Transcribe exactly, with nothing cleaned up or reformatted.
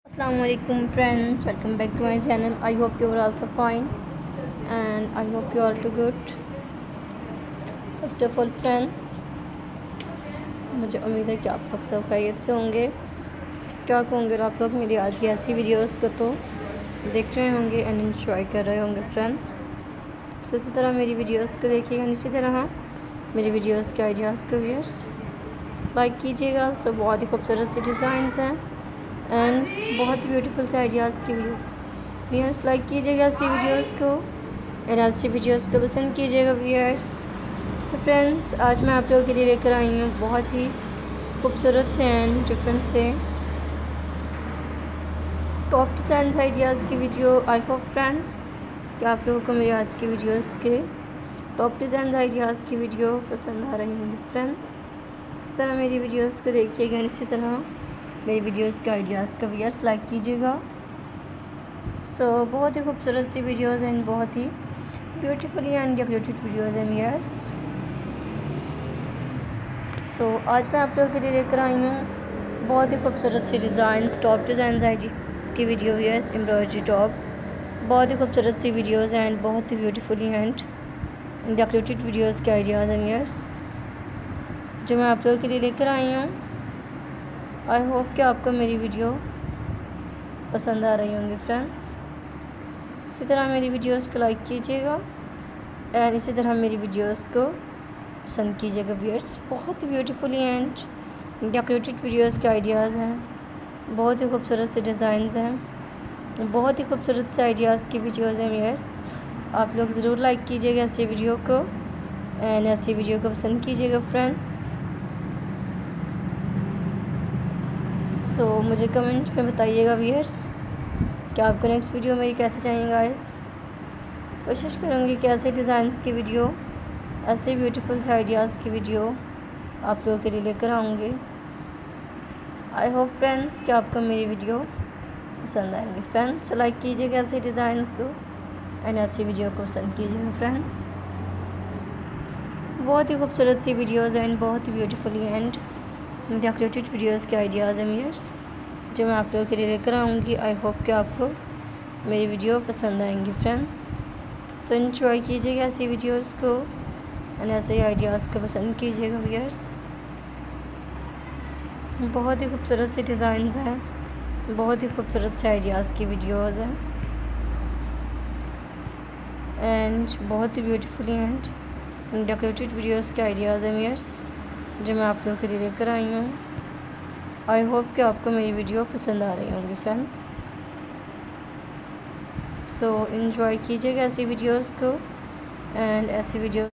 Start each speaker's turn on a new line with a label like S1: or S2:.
S1: Assalamualaikum friends, welcome back to my channel. I hope you are also fine and I hope you are too good. First of all friends, मुझे उम्मीद है कि आप लोग सब खैरियत से होंगे, ठीक ठाक होंगे और आप लोग मेरी आज की ऐसी वीडियोस को तो देख रहे होंगे एंड एंजॉय कर रहे होंगे फ्रेंड्स। सो इसी तरह मेरी वीडियोस को देखिएगा, इसी तरह मेरी वीडियोस के आइडियाज़ को व्यूअर्स लाइक कीजिएगा। सो बहुत ही खूबसूरत सी डिज़ाइंस हैं एंड बहुत ही ब्यूटीफुल से आइडियाज़ की वीडियोस व्यूअर्स लाइक कीजिएगा ऐसी वीडियोस को एंड ऐसी वीडियोस को पसंद कीजिएगा व्यूअर्स। सो फ्रेंड्स, आज मैं आप लोगों के लिए लेकर आई हूँ बहुत ही खूबसूरत से एंड डिफरेंट से टॉप डिज़ाइंस आइडियाज़ की वीडियो। आई होप फ्रेंड्स कि आप लोगों को मेरी आज की वीडियोस के टॉप डिज़ाइन आइडियाज़ की वीडियो पसंद आ रही होंगी फ्रेंड्स। इस तरह मेरी वीडियोस को देखिएगा, इसी तरह मेरी वीडियोस के आइडियाज़ का व्यूअर्स लाइक कीजिएगा। सो so, बहुत ही खूबसूरत सी वीडियोस एंड बहुत ही ब्यूटीफुली एंड डेकोरेटेड वीडियोस हैं व्यूअर्स। सो आज मैं आप लोगों के लिए लेकर आई हूँ बहुत ही खूबसूरत सी डिज़ाइंस टॉप डिज़ाइन आइडी की वीडियो व्यूअर्स। एम्ब्रॉयडरी टॉप बहुत ही खूबसूरत सी वीडियोस एंड बहुत ही ब्यूटीफुली एंड डेकोरेटेड वीडियोस के आइडियाज़ हैं व्यूअर्स जो मैं आप लोगों के लिए लेकर आई हूँ। आई होप कि आपको मेरी वीडियो पसंद आ रही होंगी फ्रेंड्स। इसी तरह मेरी वीडियोस को लाइक कीजिएगा एंड इसी तरह मेरी वीडियोस को पसंद कीजिएगा व्यूअर्स। बहुत ही ब्यूटीफुली एंड डेकोरेटेड वीडियोस के आइडियाज़ हैं, बहुत ही खूबसूरत से डिज़ाइंस हैं, बहुत ही खूबसूरत से आइडियाज़ की वीडियोस हैं व्यूअर्स। आप लोग ज़रूर लाइक कीजिएगा ऐसी वीडियो को एंड ऐसी वीडियो को पसंद कीजिएगा फ्रेंड्स। सो so, मुझे कमेंट में बताइएगा व्यूअर्स कि आपको नेक्स्ट वीडियो मेरी कैसे चाहिएगा। कोशिश करूँगी कि ऐसे डिज़ाइंस की वीडियो, ऐसे ब्यूटीफुल से आइडियाज़ की वीडियो आप लोगों के लिए लेकर आऊँगी। आई होप फ्रेंड्स कि आपको मेरी वीडियो पसंद आएंगी फ्रेंड्स। लाइक कीजिएगा ऐसे डिज़ाइंस को एंड ऐसी वीडियो को पसंद कीजिएगा फ्रेंड्स। बहुत ही खूबसूरत सी वीडियोज़ एंड बहुत ही ब्यूटीफुली एंड डेकोरेटेड वीडियोस के आइडियाज़ हैं व्यूअर्स जो मैं आप लोगों के लिए लेकर आऊँगी। आई होप कि आपको मेरी वीडियो पसंद आएंगी फ्रेंड। सो एंजॉय कीजिएगा ऐसी वीडियोस को एंड ऐसे ही आइडियाज़ को पसंद कीजिएगा व्यूअर्स। बहुत ही खूबसूरत से डिज़ाइंस हैं, बहुत ही खूबसूरत से आइडियाज़ की वीडियोज़ हैं एंड बहुत ही ब्यूटीफुली एंड डेकोरेटेड वीडियोस के आइडियाज़ हैं व्यूअर्स जो मैं आप लोगों के लिए लेकर आई हूँ। आई होप कि आपको मेरी वीडियो पसंद आ रही होंगी फ्रेंड्स। सो एंजॉय कीजिएगा ऐसी वीडियोस को एंड ऐसी वीडियो